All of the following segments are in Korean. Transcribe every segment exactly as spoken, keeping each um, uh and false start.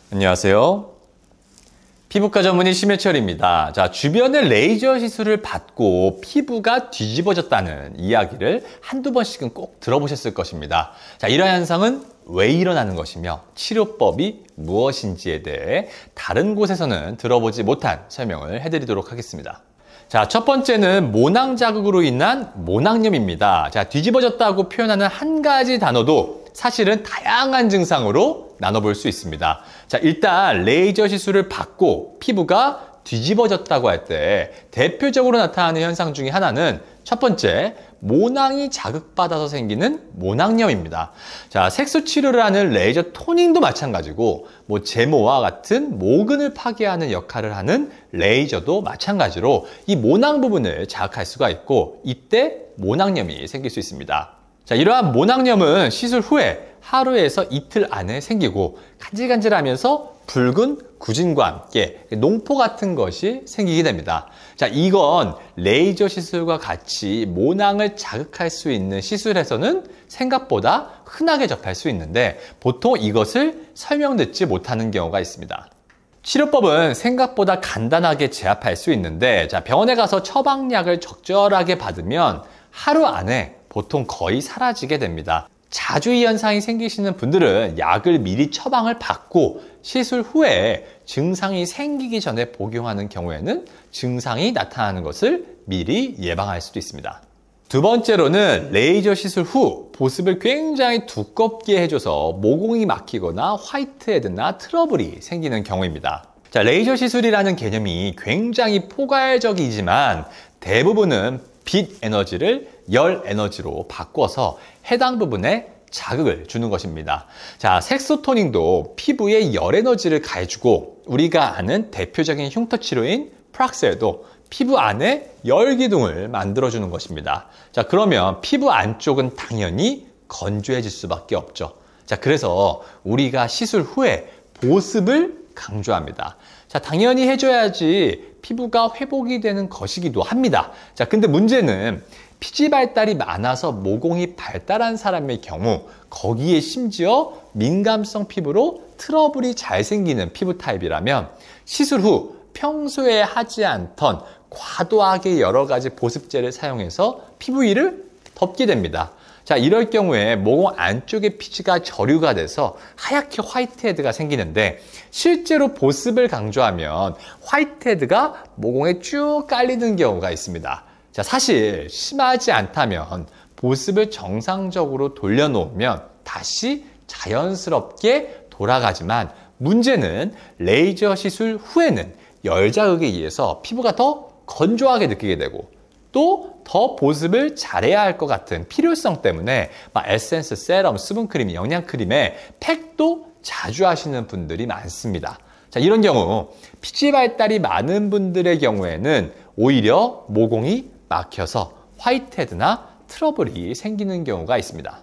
안녕하세요. 피부과 전문의 심해철입니다. 자, 주변에 레이저 시술을 받고 피부가 뒤집어졌다는 이야기를 한두 번씩은 꼭 들어보셨을 것입니다. 자, 이러한 현상은 왜 일어나는 것이며 치료법이 무엇인지에 대해 다른 곳에서는 들어보지 못한 설명을 해드리도록 하겠습니다. 자, 첫 번째는 모낭 자극으로 인한 모낭염입니다. 자, 뒤집어졌다고 표현하는 한 가지 단어도 사실은 다양한 증상으로 나눠볼 수 있습니다. 자, 일단 레이저 시술을 받고 피부가 뒤집어졌다고 할 때 대표적으로 나타나는 현상 중에 하나는 첫 번째, 모낭이 자극받아서 생기는 모낭염입니다. 자, 색소 치료를 하는 레이저 토닝도 마찬가지고 뭐 제모와 같은 모근을 파괴하는 역할을 하는 레이저도 마찬가지로 이 모낭 부분을 자극할 수가 있고 이때 모낭염이 생길 수 있습니다. 자, 이러한 모낭염은 시술 후에 하루에서 이틀 안에 생기고 간질간질하면서 붉은 구진과 함께 농포 같은 것이 생기게 됩니다. 자, 이건 레이저 시술과 같이 모낭을 자극할 수 있는 시술에서는 생각보다 흔하게 접할 수 있는데 보통 이것을 설명 듣지 못하는 경우가 있습니다. 치료법은 생각보다 간단하게 제압할 수 있는데 자, 병원에 가서 처방약을 적절하게 받으면 하루 안에 보통 거의 사라지게 됩니다. 자주 이 현상이 생기시는 분들은 약을 미리 처방을 받고 시술 후에 증상이 생기기 전에 복용하는 경우에는 증상이 나타나는 것을 미리 예방할 수도 있습니다. 두 번째로는 레이저 시술 후 보습을 굉장히 두껍게 해줘서 모공이 막히거나 화이트헤드나 트러블이 생기는 경우입니다. 자, 레이저 시술이라는 개념이 굉장히 포괄적이지만 대부분은 빛 에너지를 열 에너지로 바꿔서 해당 부분에 자극을 주는 것입니다. 자, 색소 토닝도 피부에 열 에너지를 가해주고 우리가 아는 대표적인 흉터 치료인 프락셀도 피부 안에 열 기둥을 만들어주는 것입니다. 자, 그러면 피부 안쪽은 당연히 건조해질 수밖에 없죠. 자, 그래서 우리가 시술 후에 보습을 강조합니다. 자, 당연히 해줘야지 피부가 회복이 되는 것이기도 합니다. 자, 근데 문제는 피지 발달이 많아서 모공이 발달한 사람의 경우 거기에 심지어 민감성 피부로 트러블이 잘 생기는 피부 타입이라면 시술 후 평소에 하지 않던 과도하게 여러 가지 보습제를 사용해서 피부 위를 덮게 됩니다. 자, 이럴 경우에 모공 안쪽의 피지가 저류가 돼서 하얗게 화이트헤드가 생기는데 실제로 보습을 강조하면 화이트헤드가 모공에 쭉 깔리는 경우가 있습니다. 자, 사실 심하지 않다면 보습을 정상적으로 돌려놓으면 다시 자연스럽게 돌아가지만 문제는 레이저 시술 후에는 열 자극에 의해서 피부가 더 건조하게 느끼게 되고 또 더 보습을 잘해야 할 것 같은 필요성 때문에 막 에센스, 세럼, 수분크림, 영양크림에 팩도 자주 하시는 분들이 많습니다. 자, 이런 경우 피지 발달이 많은 분들의 경우에는 오히려 모공이 막혀서 화이트헤드나 트러블이 생기는 경우가 있습니다.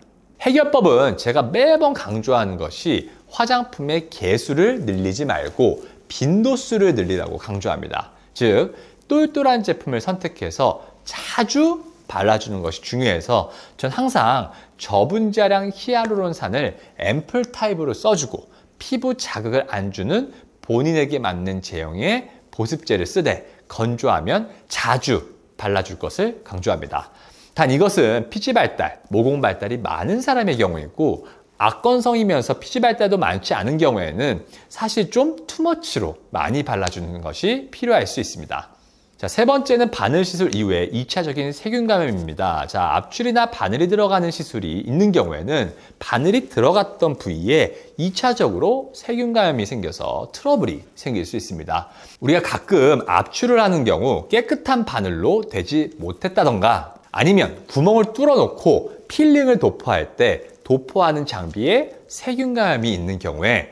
해결법은 제가 매번 강조하는 것이 화장품의 개수를 늘리지 말고 빈도수를 늘리라고 강조합니다. 즉 똘똘한 제품을 선택해서 자주 발라주는 것이 중요해서 전 항상 저분자량 히알루론산을 앰플 타입으로 써주고 피부 자극을 안 주는 본인에게 맞는 제형의 보습제를 쓰되 건조하면 자주 발라줄 것을 강조합니다. 단 이것은 피지 발달, 모공 발달이 많은 사람의 경우이고 악건성이면서 피지 발달도 많지 않은 경우에는 사실 좀 투머치로 많이 발라주는 것이 필요할 수 있습니다. 자, 세 번째는 바늘 시술 이후에 이 차적인 세균 감염입니다. 자, 압출이나 바늘이 들어가는 시술이 있는 경우에는 바늘이 들어갔던 부위에 이 차적으로 세균 감염이 생겨서 트러블이 생길 수 있습니다. 우리가 가끔 압출을 하는 경우 깨끗한 바늘로 되지 못했다던가 아니면 구멍을 뚫어놓고 필링을 도포할 때 도포하는 장비에 세균 감염이 있는 경우에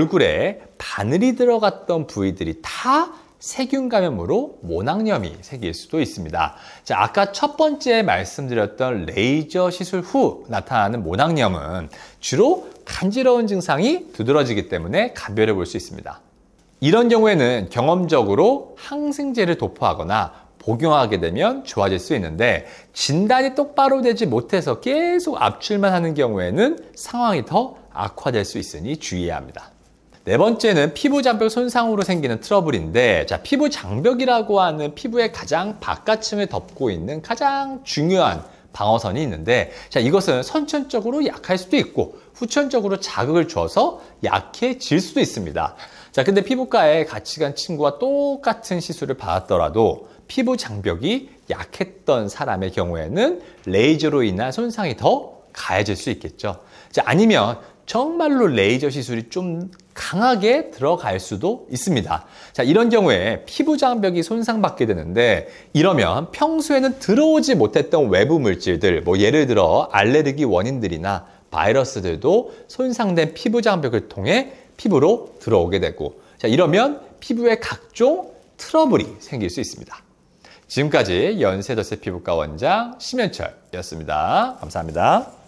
얼굴에 바늘이 들어갔던 부위들이 다 세균 감염으로 모낭염이 생길 수도 있습니다. 자, 아까 첫 번째 말씀드렸던 레이저 시술 후 나타나는 모낭염은 주로 간지러운 증상이 두드러지기 때문에 가벼워 볼 수 있습니다. 이런 경우에는 경험적으로 항생제를 도포하거나 복용하게 되면 좋아질 수 있는데 진단이 똑바로 되지 못해서 계속 압출만 하는 경우에는 상황이 더 악화될 수 있으니 주의해야 합니다. 네 번째는 피부 장벽 손상으로 생기는 트러블인데, 자, 피부 장벽이라고 하는 피부의 가장 바깥층을 덮고 있는 가장 중요한 방어선이 있는데, 자, 이것은 선천적으로 약할 수도 있고 후천적으로 자극을 줘서 약해질 수도 있습니다. 자, 근데 피부과에 같이 간 친구와 똑같은 시술을 받았더라도 피부 장벽이 약했던 사람의 경우에는 레이저로 인한 손상이 더 가해질 수 있겠죠. 자, 아니면 정말로 레이저 시술이 좀 강하게 들어갈 수도 있습니다. 자, 이런 경우에 피부 장벽이 손상받게 되는데, 이러면 평소에는 들어오지 못했던 외부 물질들, 뭐 예를 들어 알레르기 원인들이나 바이러스들도 손상된 피부 장벽을 통해 피부로 들어오게 되고, 자, 이러면 피부에 각종 트러블이 생길 수 있습니다. 지금까지 연세더세 피부과 원장 심현철이었습니다. 감사합니다.